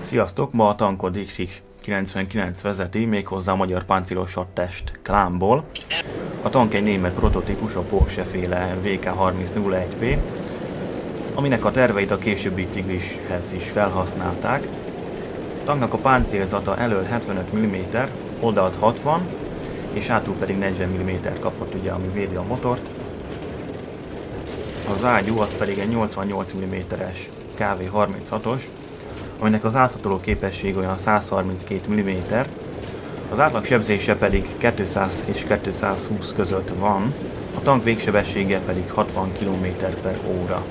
Sziasztok! Ma a tankot Dietrich 99 vezeti, méghozzá a magyar páncélos hadtest klánból. A tank egy német prototípus, a Porsche féle VK3001P, aminek a terveit a későbbi Tigrishez is felhasználták. A tanknak a páncélzata elől 75 mm, oldalt 60 és hátul pedig 40 mm kapott, ugye, ami védi a motort. Az ágyú az pedig egy 88 mm-es KV36-os, aminek az áthatoló képesség olyan 132 mm, az átlag sebzése pedig 200 és 220 között van, a tank végsebessége pedig 60 km/h.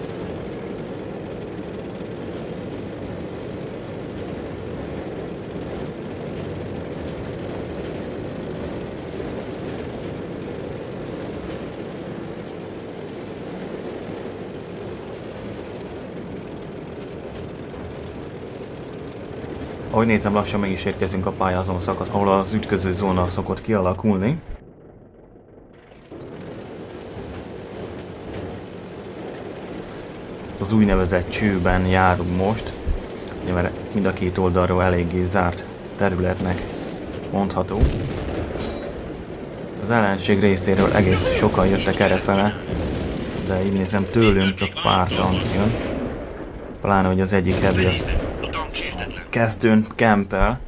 Ahogy nézem, lassan meg is érkezünk a pálya azon szakasz, ahol az ütköző zóna szokott kialakulni. Ezt az úgynevezett csőben járunk most, ugye, mert mind a két oldalról eléggé zárt területnek mondható. Az ellenség részéről egész sokan jöttek errefele, de így nézem, tőlünk csak pár tank jön. Pláne, hogy az egyik heavy az kezdőn kempel.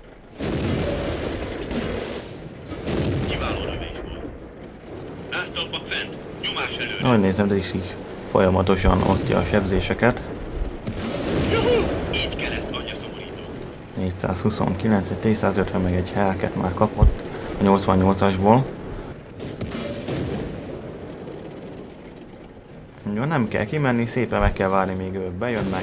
Ahogy nézem, de is így folyamatosan osztja a sebzéseket. 429, egy T-150 meg egy Hellcat már kapott a 88-asból. Jó, nem kell kimenni, szépen meg kell várni, még ők bejönnek.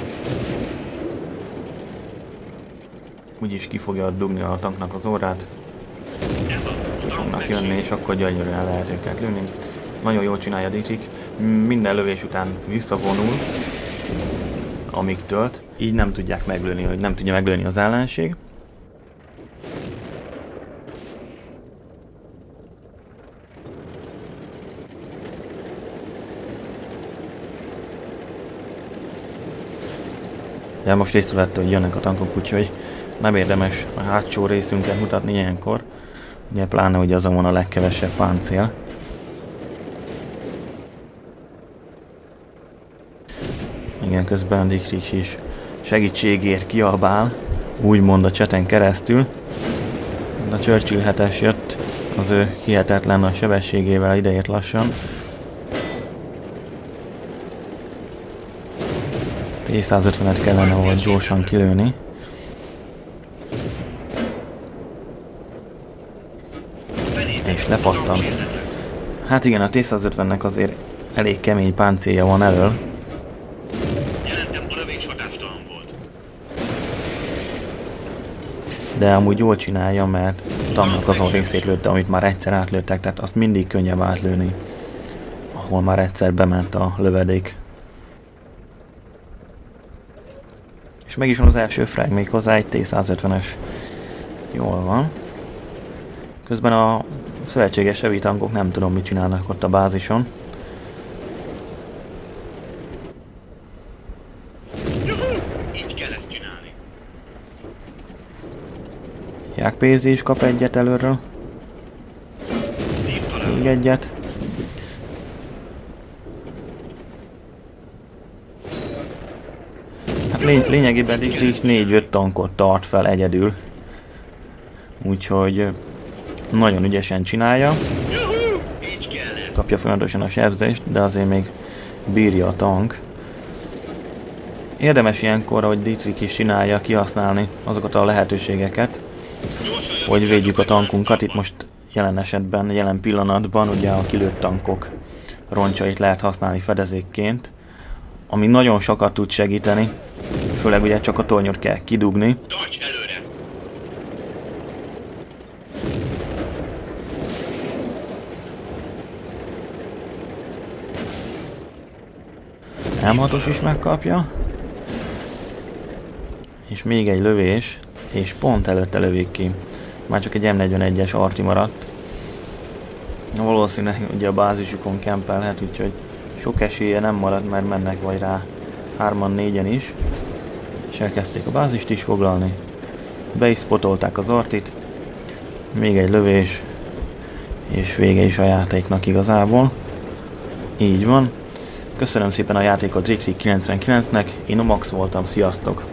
Úgyis ki fogja dugni a tanknak az órát. Ki fognak jönni, és akkor gyönyörűen lehet őket lőni. Nagyon jól csinálja Dietrich. Minden lövés után visszavonul, amíg tölt. Így nem tudják meglőni, hogy nem tudja meglőni az ellenség. Ja, most észrevette, hogy jönnek a tankok, úgyhogy nem érdemes a hátsó részünket mutatni ilyenkor. Ugye pláne, hogy azon van a legkevesebb páncél. Igen, közben Dietrich is segítségért kiabál, úgymond a cseten keresztül. A Churchill 7-es jött, az ő hihetetlen nagy sebességével ideért lassan. T-150-et kellene volt gyorsan kilőni. És lepattan. Hát igen, a T-150-nek azért elég kemény páncélja van elől. De amúgy jól csinálja, mert a tanknak azon részét lőtte, amit már egyszer átlőttek, tehát azt mindig könnyebb átlőni, ahol már egyszer bement a lövedék. És meg is van az első frag, még hozzá egy T-150-es. Jól van. Közben a szövetséges heavy tankok nem tudom, mit csinálnak ott a bázison. Így kell ezt csinálni. Jákpézi is kap egyet előről. Még egyet. Hát lényegében Dietrich 4-5 tankot tart fel egyedül. Úgyhogy nagyon ügyesen csinálja. Kapja folyamatosan a sebzést, de azért még bírja a tank. Érdemes ilyenkor, ahogy Dietrich is csinálja, kihasználni azokat a lehetőségeket, hogy védjük a tankunkat. Itt most jelen esetben, jelen pillanatban ugye a kilőtt tankok roncsait lehet használni fedezékként, ami nagyon sokat tud segíteni, főleg ugye csak a tornyot kell kidugni. M6-os is megkapja. És még egy lövés, és pont előtte lövik ki. Már csak egy M41-es arti maradt. Valószínűleg ugye a bázisukon kempelhet, úgyhogy sok esélye nem marad, mert mennek vagy rá 3-an, 4-en is. És elkezdték a bázist is foglalni, be is spotolták az artit, még egy lövés, és vége is a játéknak igazából. Így van. Köszönöm szépen a játékot Rick99-nek, én a Max voltam, sziasztok!